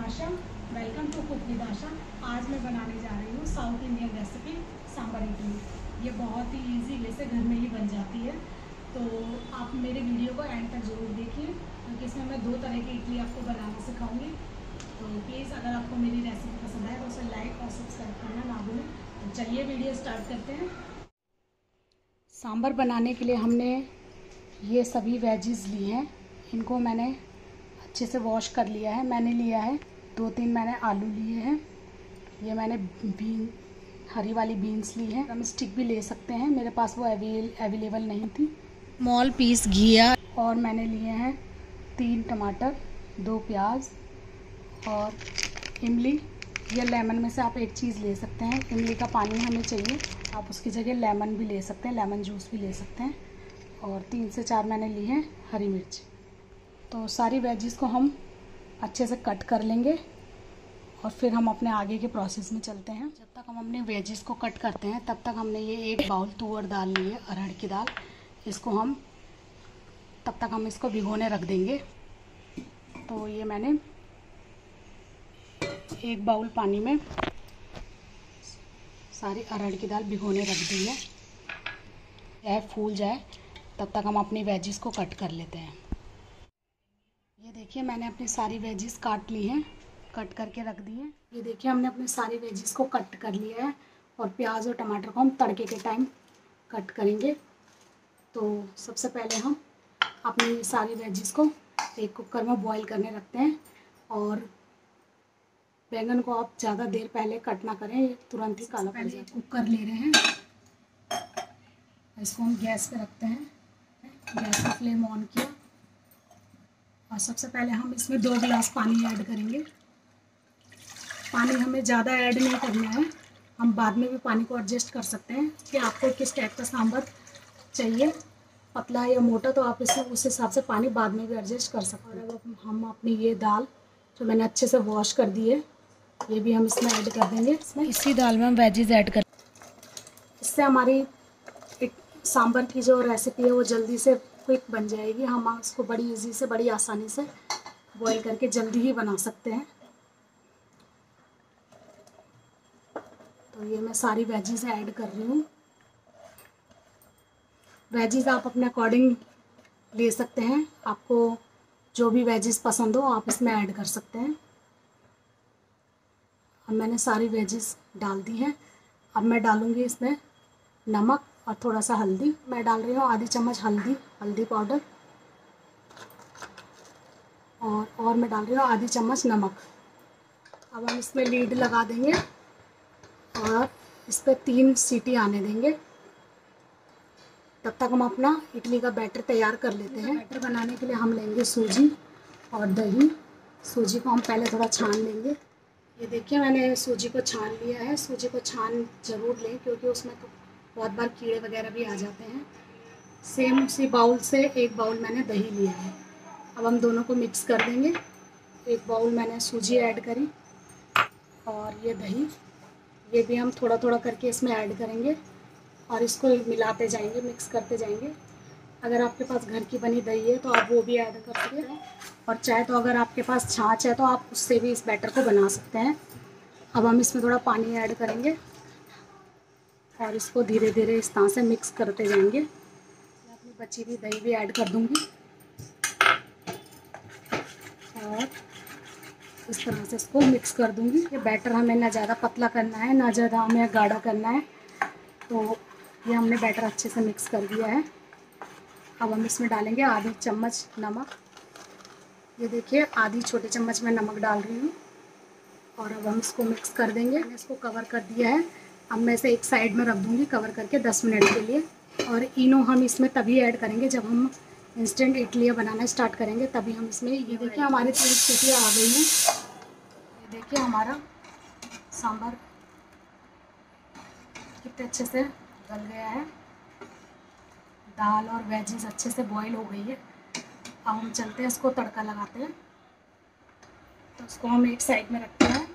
Asha. Welcome to cook with Asha. आज मैं बनाने जा रही हूँ south Indian recipe sambar idli. ये बहुत ही इजी से घर में ही बन जाती है, तो आप मेरे वीडियो को एंड तक ज़रूर देखिए क्योंकि इसमें मैं 2 तरह की इडली आपको बनाना सिखाऊंगी। तो प्लीज़ अगर आपको मेरी रेसिपी पसंद आए तो उसे लाइक और सब्सक्राइब करना ना भूलें। तो चलिए वीडियो स्टार्ट करते हैं। सांभर बनाने के लिए हमने ये सभी वेजिस लिए हैं। इनको मैंने अच्छे से वॉश कर लिया है। मैंने लिया है 2-3 मैंने आलू लिए हैं। ये मैंने हरी वाली बीन्स ली है। हम स्टिक भी ले सकते हैं, मेरे पास वो अवेलेबल नहीं थी। स्मॉल पीस घिया और मैंने लिए हैं 3 टमाटर, 2 प्याज और इमली या लेमन में से आप एक चीज़ ले सकते हैं। इमली का पानी हमें चाहिए, आप उसकी जगह लेमन भी ले सकते हैं, लेमन जूस भी ले सकते हैं। और 3 से 4 मैंने ली हैं हरी मिर्च। तो सारी वेजिस को हम अच्छे से कट कर लेंगे और फिर हम अपने आगे के प्रोसेस में चलते हैं। जब तक हम अपने वेजिस को कट करते हैं तब तक हमने ये 1 बाउल तुअर दाल ली है, अरहर की दाल। इसको हम तब तक हम इसको भिगोने रख देंगे। तो ये मैंने 1 बाउल पानी में सारी अरहर की दाल भिगोने रख दी है। यह फूल जाए तब तक हम अपनी वेजिस को कट कर लेते हैं। ये देखिए मैंने अपनी सारी वेजिस काट ली हैं, कट करके रख दी है। ये देखिए हमने अपनी सारी वेजिस को कट कर लिया है और प्याज और टमाटर को हम तड़के के टाइम कट करेंगे। तो सबसे पहले हम अपनी सारी वेजिस को एक कुकर में बॉईल करने रखते हैं। और बैंगन को आप ज़्यादा देर पहले कट ना करें, ये तुरंत ही काला पड़ जाए। कुकर ले रहे हैं, इसको हम गैस पे रखते हैं। गैस का फ्लेम ऑन किया और सबसे पहले हम इसमें 2 गिलास पानी ऐड करेंगे। पानी हमें ज़्यादा ऐड नहीं करना है, हम बाद में भी पानी को एडजस्ट कर सकते हैं कि आपको किस टाइप का सांभर चाहिए, पतला या मोटा, तो आप इसमें उस हिसाब से पानी बाद में भी एडजस्ट कर सकते हैं। और अब हम अपनी ये दाल जो मैंने अच्छे से वॉश कर दी है, ये भी हम इसमें ऐड कर देंगे। इसमें इसी दाल में हम वेजिस ऐड कर, इससे हमारी सांभर की जो रेसिपी है वो जल्दी से क्विक बन जाएगी। हम इसको बड़ी इजी से, बड़ी आसानी से बॉईल करके जल्दी ही बना सकते हैं। तो ये मैं सारी वेजिस ऐड कर रही हूँ। वेजिस आप अपने अकॉर्डिंग ले सकते हैं, आपको जो भी वेजिस पसंद हो आप इसमें ऐड कर सकते हैं। अब मैंने सारी वेजिस डाल दी हैं। अब मैं डालूँगी इसमें नमक और थोड़ा सा हल्दी। मैं डाल रही हूँ आधी चम्मच हल्दी पाउडर और मैं डाल रही हूँ आधी चम्मच नमक। अब हम इसमें लीड लगा देंगे और इस पर 3 सीटी आने देंगे। तब तक हम अपना इडली का बैटर तैयार कर लेते हैं। बैटर बनाने के लिए हम लेंगे सूजी और दही। सूजी को हम पहले थोड़ा छान लेंगे। ये देखिए मैंने सूजी को छान लिया है। सूजी को छान ज़रूर लें क्योंकि उसमें तो बहुत बार कीड़े वगैरह भी आ जाते हैं। सेम उसी बाउल से 1 बाउल मैंने दही लिया है। अब हम दोनों को मिक्स कर देंगे। 1 बाउल मैंने सूजी ऐड करी और ये दही, ये भी हम थोड़ा थोड़ा करके इसमें ऐड करेंगे और इसको मिलाते जाएंगे, मिक्स करते जाएंगे। अगर आपके पास घर की बनी दही है तो आप वो भी ऐड कर सकते हैं, और चाहे तो अगर आपके पास छाछ है तो आप उससे भी इस बैटर को बना सकते हैं। अब हम इसमें थोड़ा पानी ऐड करेंगे और इसको धीरे धीरे इस तरह से मिक्स करते जाएंगे। मैं अपनी बची हुई दही भी ऐड कर दूँगी और इस तरह से इसको मिक्स कर दूँगी। ये बैटर हमें ना ज़्यादा पतला करना है ना ज़्यादा हमें गाढ़ा करना है। तो ये हमने बैटर अच्छे से मिक्स कर दिया है। अब हम इसमें डालेंगे आधी चम्मच नमक। ये देखिए आधी छोटी चम्मच में नमक डाल रही हूँ और अब हम इसको मिक्स कर देंगे। मैंने इसको कवर कर दिया है। अब मैं इसे एक साइड में रख दूँगी कवर करके 10 मिनट के लिए। और इनो हम इसमें तभी ऐड करेंगे जब हम इंस्टेंट इडलियाँ बनाना स्टार्ट करेंगे, तभी हम इसमें। ये देखिए हमारी 3 सीटियाँ आ गई हैं। ये देखिए हमारा सांभर कितने अच्छे से गल गया है। दाल और वेजिस अच्छे से बॉईल हो गई है। अब हम चलते हैं इसको तड़का लगाते हैं। तो इसको हम एक साइड में रखते हैं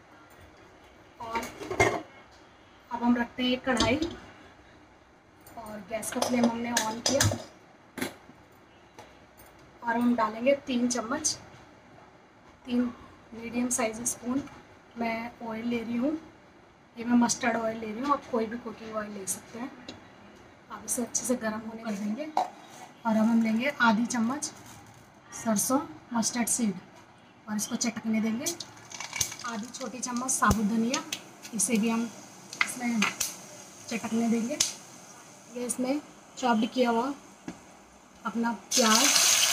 और अब हम रखते हैं एक कढ़ाई और गैस का फ्लेम हमने ऑन किया और हम डालेंगे 3 मीडियम साइज स्पून मैं ऑयल ले रही हूँ। ये मैं मस्टर्ड ऑयल ले रही हूँ, आप कोई भी कुकिंग ऑयल ले सकते हैं। आप इसे अच्छे से गर्म होने कर देंगे और अब हम लेंगे आधी चम्मच सरसों मस्टर्ड सीड और इसको चटकने देंगे। आधी छोटी चम्मच साबुत धनिया, इसे भी हम इसमें चटकने देंगे। ये इसमें चॉप्ड किया हुआ अपना प्याज,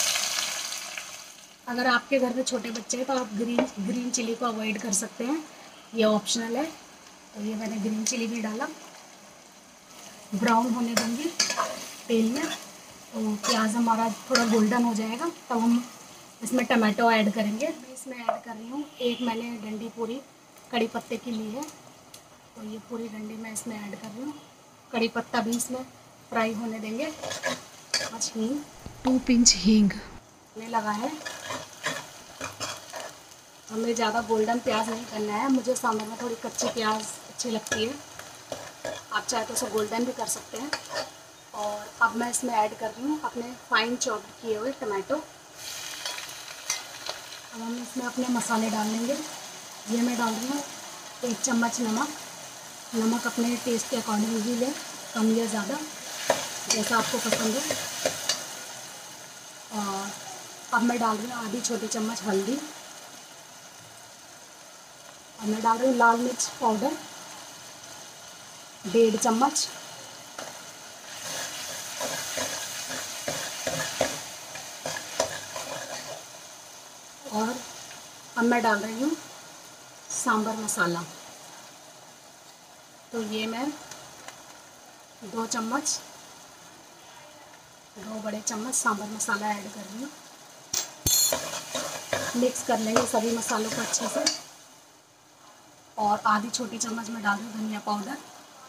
अगर आपके घर में छोटे बच्चे हैं तो आप ग्रीन चिली को अवॉइड कर सकते हैं, ये ऑप्शनल है। तो ये मैंने ग्रीन चिली भी डाला। ब्राउन होने देंगे तेल में, तो प्याज हमारा थोड़ा गोल्डन हो जाएगा तब हम इसमें टमाटो ऐड करेंगे। इसमें ऐड कर रही हूँ एक मैंने डंडी पूरी कड़ी पत्ते की ली है, तो ये पूरी डंडी मैं इसमें ऐड कर रही हूँ। कड़ी पत्ता भी इसमें फ्राई होने देंगे। हींग 2 पिंच हींग में लगा है। हमें ज़्यादा गोल्डन प्याज नहीं करना है, मुझे सांभर में थोड़ी कच्ची प्याज अच्छी लगती है। आप चाहे तो उसे गोल्डन भी कर सकते हैं। और अब मैं इसमें ऐड कर रही हूँ अपने फाइन चॉप किए हुए टमाटो। अब हम इसमें अपने मसाले डाल लेंगे। ये मैं डाल रही हूँ 1 चम्मच नमक। नमक अपने टेस्ट के अकॉर्डिंग ही लें, कम या ज़्यादा जैसा आपको पसंद है। और अब मैं डाल रही हूँ आधी छोटी चम्मच हल्दी और मैं डाल रही हूँ लाल मिर्च पाउडर 1.5 चम्मच। और अब मैं डाल रही हूँ सांभर मसाला, तो ये मैं 2 चम्मच 2 बड़े चम्मच सांभर मसाला ऐड कर रही हूँ। मिक्स कर लेंगे सभी मसालों को अच्छे से। और आधी छोटी चम्मच में डाल दूँ धनिया पाउडर।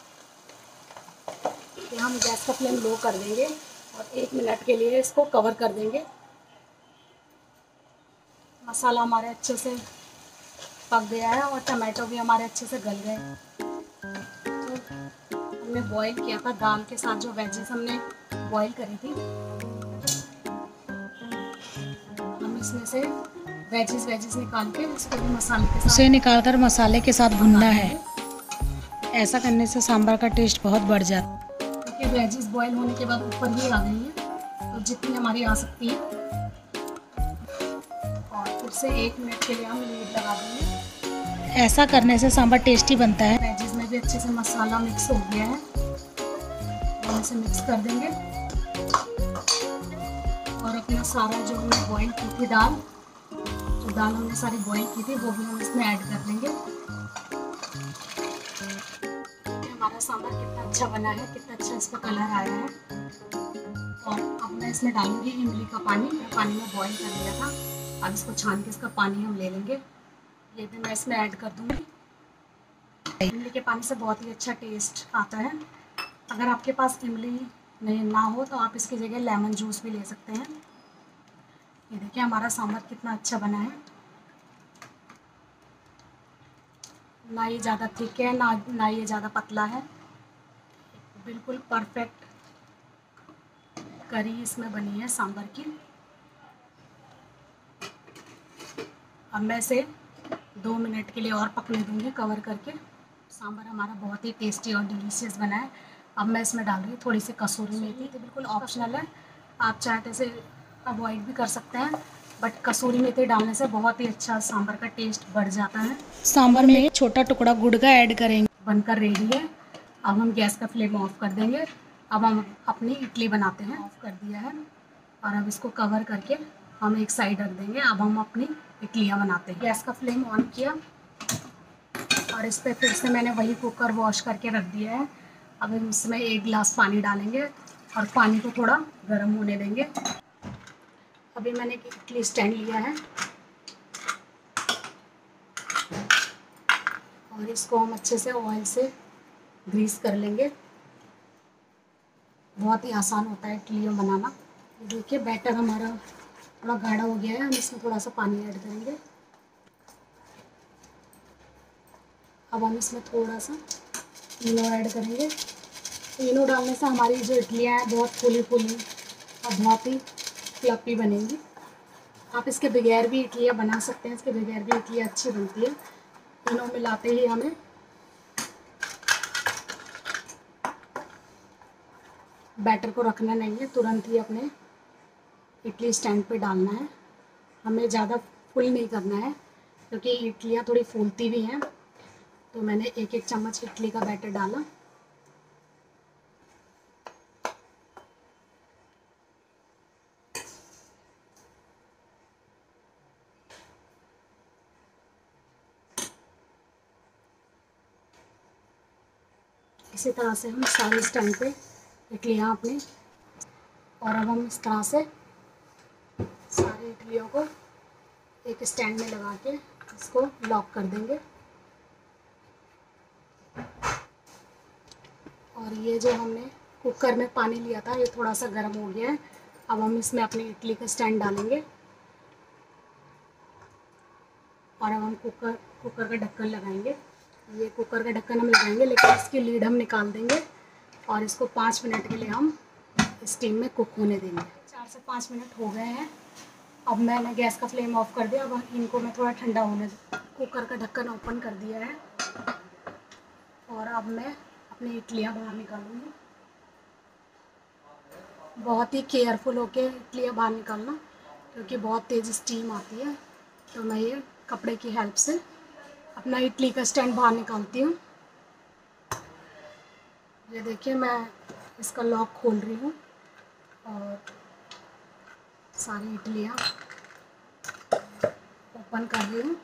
फिर हम गैस का फ्लेम लो कर देंगे और 1 मिनट के लिए इसको कवर कर देंगे। मसाला हमारे अच्छे से पक गया है और टमाटो भी हमारे अच्छे से गल गए। तो हमने बॉईल किया था दाल के साथ, जो वेजेस हमने बॉईल करी थी, हम इसमें से वेजेस निकाल के उसको भी मसाले के साथ उसे निकालकर मसाले के साथ भुनना है। ऐसा करने से सांभर का टेस्ट बहुत बढ़ जाता है, क्योंकि वेजेस बॉईल होने के बाद ऊपर ही आ गई है, तो जितनी हमारी आ सकती है। और फिर से 1 मिनट के लिए हम लीड लगा देंगे। ऐसा करने से सांभर टेस्टी बनता है। वेजेस में भी अच्छे से मसाला मिक्स हो गया है, हम इसे मिक्स कर देंगे। और अपना सारा जो हमने बॉईल की थी दाल हमने सारी बॉईल की थी, वो भी हम इसमें ऐड कर देंगे। हमारा सांभर कितना अच्छा बना है, कितना अच्छा इसका कलर आया है। और अब मैं इसमें डालूंगी इमली का पानी में बॉईल कर लिया था। अब इसको छान के इसका पानी हम ले लेंगे, ये भी मैं इसमें ऐड कर दूंगी। इमली के पानी से बहुत ही अच्छा टेस्ट आता है। अगर आपके पास इमली नहीं ना हो तो आप इसकी जगह लेमन जूस भी ले सकते हैं। ये देखिए हमारा सांभर कितना अच्छा बना है, ना ये ज़्यादा थिक है ना ये ज़्यादा पतला है, बिल्कुल परफेक्ट करी इसमें बनी है सांभर की। अब मैं इसे 2 मिनट के लिए और पकने दूंगी कवर करके। सांभर हमारा बहुत ही टेस्टी और डिलीशियस बना है। अब मैं इसमें डाल रही हूँ थोड़ी सी कसूरी मेथी, तो बिल्कुल ऑप्शनल है, आप चाहे तो इसे अवॉइड भी कर सकते हैं, बट कसूरी मेथी डालने से बहुत ही अच्छा सांभर का टेस्ट बढ़ जाता है। सांभर में एक छोटा टुकड़ा गुड़ का ऐड करेंगे। बनकर रेडी है। अब हम गैस का फ्लेम ऑफ कर देंगे। अब हम अपनी इडली बनाते हैं। ऑफ कर दिया है और अब इसको कवर करके हम एक साइड रख देंगे। अब हम अपनी इडलियाँ बनाते हैं। गैस का फ्लेम ऑन किया और इस पर फिर से मैंने वही कुकर वॉश करके रख दिया है। अब हम इसमें 1 गिलास पानी डालेंगे और पानी को थोड़ा गर्म होने देंगे। अभी मैंने एक इडली स्टैंड लिया है और इसको हम अच्छे से ऑयल से ग्रीस कर लेंगे। बहुत ही आसान होता है इडलियाँ बनाना। देखिए बैटर हमारा थोड़ा गाढ़ा हो गया है, हम इसमें थोड़ा सा पानी ऐड करेंगे। अब हम इसमें थोड़ा सा इनो ऐड करेंगे। इनो डालने से हमारी जो इडलियाँ हैं बहुत फूली फूली और बहुत ही फ्लफी बनेंगी। आप इसके बगैर भी इडलियाँ बना सकते हैं, इसके बगैर भी इडलियाँ अच्छी बनती है। तीनों मिलाते ही हमें बैटर को रखना नहीं है, तुरंत ही अपने इडली स्टैंड पे डालना है। हमें ज़्यादा फुल नहीं करना है क्योंकि इडलियाँ थोड़ी फूलती भी हैं। तो मैंने एक एक चम्मच इडली का बैटर डाला। इसी तरह से हम सारे स्टैंड पे इडलियाँ अपनी, और अब हम इस तरह से सारी इडलियों को एक स्टैंड में लगा के इसको लॉक कर देंगे। और ये जो हमने कुकर में पानी लिया था ये थोड़ा सा गर्म हो गया है। अब हम इसमें अपनी इडली का स्टैंड डालेंगे और अब हम कुकर का ढक्कन लगाएंगे। ये कुकर का ढक्कन हम लगाएंगे, लेकिन इसकी लीड हम निकाल देंगे और इसको 5 मिनट के लिए हम स्टीम में कुक होने देंगे। 4 से 5 मिनट हो गए हैं। अब मैंने गैस का फ्लेम ऑफ कर दिया। अब इनको मैं थोड़ा ठंडा होने दूँ। कुकर का ढक्कन ओपन कर दिया है और अब मैं अपनी इडलियाँ बाहर निकालूंगी। बहुत ही केयरफुल होके इडलियाँ बाहर निकालना, क्योंकि बहुत तेज़ स्टीम आती है। तो मैं ये कपड़े की हेल्प से अपना इडली का स्टैंड बाहर निकालती हूँ। ये देखिए, मैं इसका लॉक खोल रही हूँ और सारी इडलियाँ ओपन कर रही हूँ।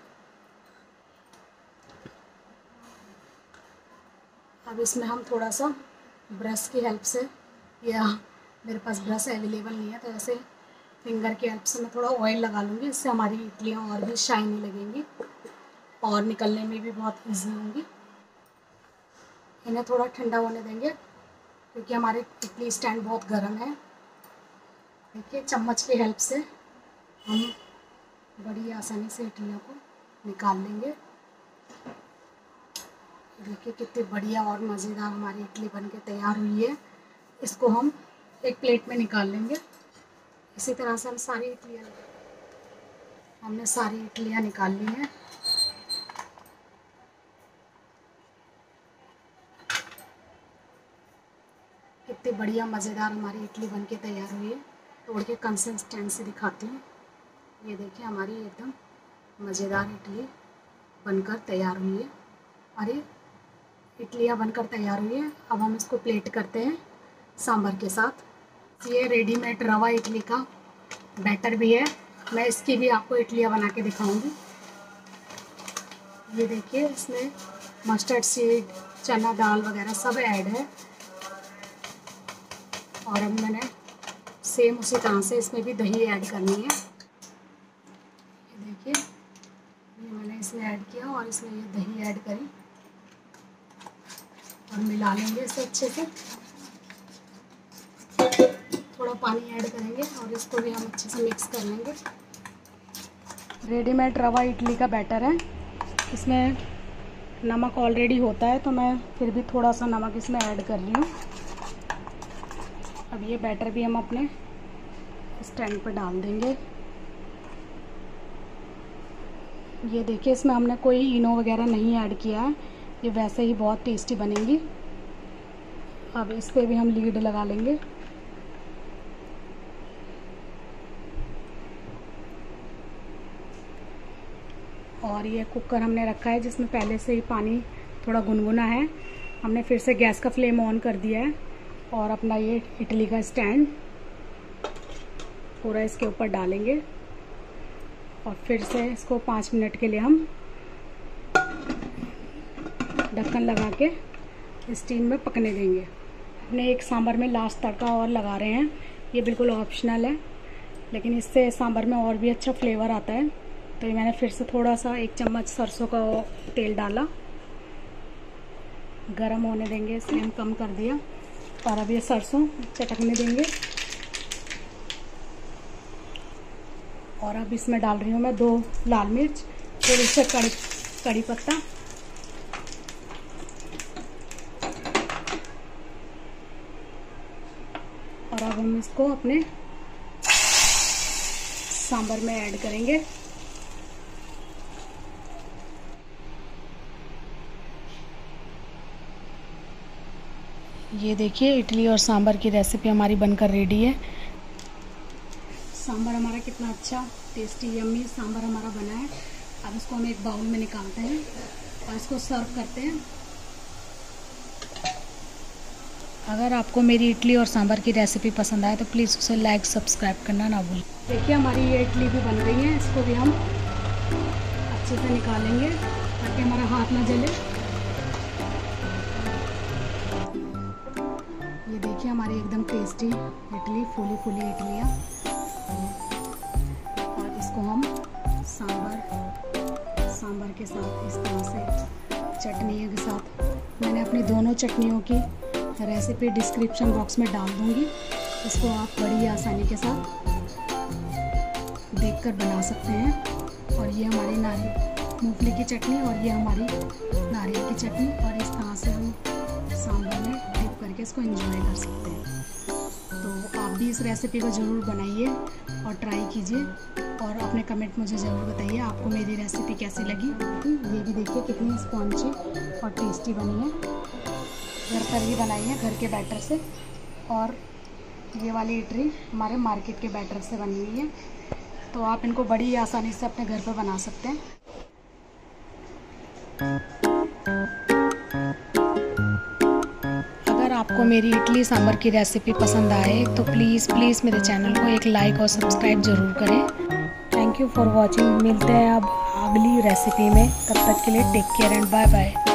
अब इसमें हम थोड़ा सा ब्रश की हेल्प से, या मेरे पास ब्रश अवेलेबल नहीं है तो ऐसे फिंगर की हेल्प से मैं थोड़ा ऑयल लगा लूँगी। इससे हमारी इडलियाँ और भी शाइनी लगेंगी और निकलने में भी बहुत इजी होंगी। इन्हें थोड़ा ठंडा होने देंगे क्योंकि हमारे इडली स्टैंड बहुत गर्म है। देखिए, चम्मच की हेल्प से हम बड़ी आसानी से इडलियों को निकाल लेंगे। देखिए कितनी बढ़िया और मज़ेदार हमारी इडली बनके तैयार हुई है। इसको हम एक प्लेट में निकाल लेंगे। इसी तरह से हमने सारी इडलियाँ निकाल ली हैं। कितनी बढ़िया मज़ेदार हमारी इडली बनके तैयार हुई है। तोड़ के कंसिस्टेंसी दिखाती हूँ। ये देखिए, हमारी एकदम मज़ेदार इडली बनकर तैयार हुई है। हमारी इडलियाँ बनकर तैयार हुई है। अब हम इसको प्लेट करते हैं सांभर के साथ। ये रेडीमेड रवा इडली का बैटर भी है, मैं इसकी भी आपको इडलियाँ बना के दिखाऊंगी। ये देखिए, इसमें मस्टर्ड सीड, चना दाल वगैरह सब ऐड है। और अब मैंने सेम उसी तरह से इसमें भी दही ऐड करनी है। ये देखिए, ये मैंने इसमें ऐड किया और इसमें ये दही ऐड करी और मिला लेंगे इसे अच्छे से। थोड़ा पानी ऐड करेंगे और इसको भी हम अच्छे से मिक्स कर लेंगे। रेडीमेड रवा इडली का बैटर है, इसमें नमक ऑलरेडी होता है तो मैं फिर भी थोड़ा सा नमक इसमें ऐड कर रही हूँ। अब ये बैटर भी हम अपने स्टैंड पर डाल देंगे। ये देखिए, इसमें हमने कोई इनो वगैरह नहीं ऐड किया है, ये वैसे ही बहुत टेस्टी बनेंगी। अब इस पे भी हम लीड लगा लेंगे। और ये कुकर हमने रखा है जिसमें पहले से ही पानी थोड़ा गुनगुना है। हमने फिर से गैस का फ्लेम ऑन कर दिया है और अपना ये इडली का स्टैंड पूरा इसके ऊपर डालेंगे और फिर से इसको 5 मिनट के लिए हम ढक्कन लगा के स्टीम में पकने देंगे। अपने एक सांभर में लास्ट तड़का और लगा रहे हैं, ये बिल्कुल ऑप्शनल है, लेकिन इससे सांभर में और भी अच्छा फ्लेवर आता है। तो ये मैंने फिर से थोड़ा सा 1 चम्मच सरसों का तेल डाला, गरम होने देंगे, फ्लेम कम कर दिया और अब ये सरसों चटकने देंगे। और अब इसमें डाल रही हूँ मैं 2 लाल मिर्च, थोड़ी सी कड़ी पत्ता और अब हम इसको अपने सांभर में ऐड करेंगे। ये देखिए इडली और सांभर की रेसिपी हमारी बनकर रेडी है। सांभर हमारा कितना अच्छा टेस्टी यम्मी सांभर हमारा बना है। अब इसको हम एक बाउल में निकालते हैं और इसको सर्व करते हैं। अगर आपको मेरी इडली और सांभर की रेसिपी पसंद आए तो प्लीज़ उसे लाइक सब्सक्राइब करना ना भूलें। देखिए हमारी ये इडली भी बन गई है। इसको भी हम अच्छे से निकालेंगे ताकि हमारा हाथ ना जले। ये देखिए हमारी एकदम टेस्टी इडली, फूली फूली इडलियाँ। और इसको हम सांभर के साथ इस तरह से चटनियों के साथ, मैंने अपनी दोनों चटनियों की रेसिपी डिस्क्रिप्शन बॉक्स में डाल दूंगी। इसको आप बड़ी आसानी के साथ देखकर बना सकते हैं। और ये हमारी मूंगफली की चटनी और ये हमारी नारियल की चटनी, और इस तरह से हम सांभर में डिप करके इसको एंजॉय कर सकते हैं। तो आप भी इस रेसिपी को ज़रूर बनाइए और ट्राई कीजिए और अपने कमेंट मुझे ज़रूर बताइए आपको मेरी रेसिपी कैसी लगी। ये भी देखिए कितनी स्पॉन्जी और टेस्टी बनी है। घर पर ही बनाई है, घर के बैटर से। और ये वाली इडली हमारे मार्केट के बैटर से बनी हुई है। तो आप इनको बड़ी आसानी से अपने घर पर बना सकते हैं। अगर आपको मेरी इडली सांभर की रेसिपी पसंद आए तो प्लीज़ मेरे चैनल को एक लाइक और सब्सक्राइब ज़रूर करें। Thank you for watching. मिलते हैं अब अगली रेसिपी में। तब तक के लिए take care and bye bye.